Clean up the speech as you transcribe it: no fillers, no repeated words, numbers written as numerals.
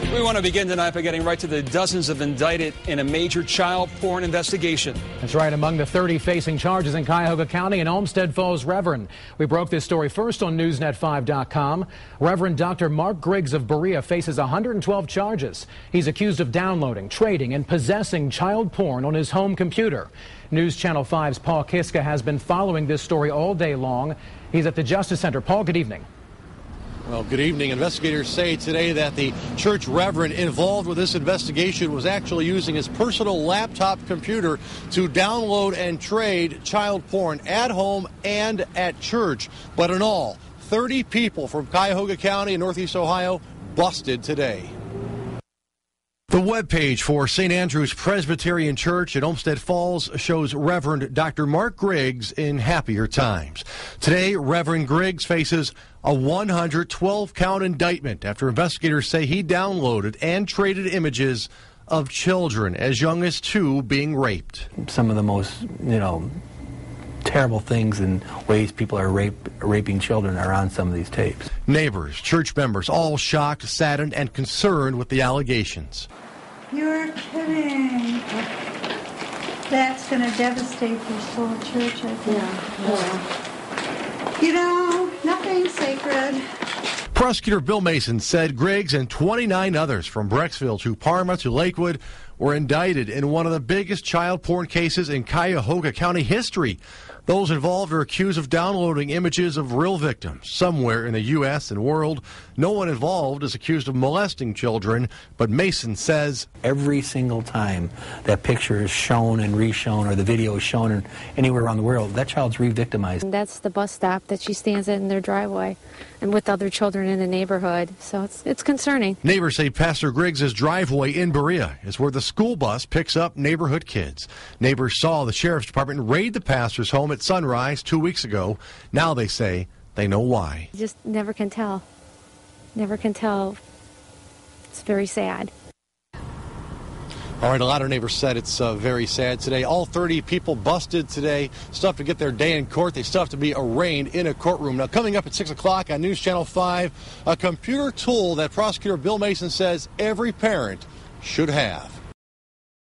We want to begin tonight by getting right to the dozens of indicted in a major child porn investigation. That's right. Among the 30 facing charges in Cuyahoga County and Olmsted Falls Reverend. We broke this story first on Newsnet5.com. Reverend Dr. Mark Griggs of Berea faces 112 charges. He's accused of downloading, trading, and possessing child porn on his home computer. News Channel 5's Paul Kiska has been following this story all day long. He's at the Justice Center. Paul, good evening. Well, good evening. Investigators say today that the church reverend involved with this investigation was actually using his personal laptop computer to download and trade child porn at home and at church. But in all, 30 people from Cuyahoga County and Northeast Ohio busted today. The webpage for St. Andrew's Presbyterian Church at Olmsted Falls shows Reverend Dr. Mark Griggs in happier times. Today, Reverend Griggs faces a 112-count indictment after investigators say he downloaded and traded images of children as young as 2 being raped. Some of the most, terrible things and ways people are raping children are on some of these tapes. Neighbors, church members, all shocked, saddened, and concerned with the allegations. You're kidding. That's going to devastate this whole church, I think. Yeah. Nothing's sacred. Prosecutor Bill Mason said Griggs and 29 others from Brecksville to Parma to Lakewood were indicted in one of the biggest child porn cases in Cuyahoga County history. Those involved are accused of downloading images of real victims somewhere in the U.S. and world. No one involved is accused of molesting children, but Mason says every single time that picture is shown and reshown or the video is shown anywhere around the world, that child's re-victimized. That's the bus stop that she stands at in their driveway and with other children in the neighborhood, so it's concerning. Neighbors say Pastor Griggs' driveway in Berea is where the school bus picks up neighborhood kids. Neighbors saw the sheriff's department raid the pastor's home at sunrise 2 weeks ago. Now they say they know why. You just never can tell. Never can tell. It's very sad. All right, a lot of neighbors said it's very sad today. All 30 people busted today. Still have to get their day in court. They still have to be arraigned in a courtroom. Now, coming up at 6 o'clock on News Channel 5, a computer tool that Prosecutor Bill Mason says every parent should have.